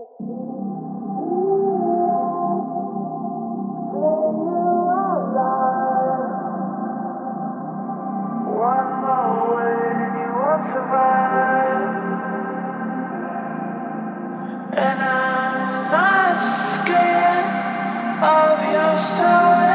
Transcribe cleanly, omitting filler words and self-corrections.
One more way and you won't survive. And I'm not scared of your story.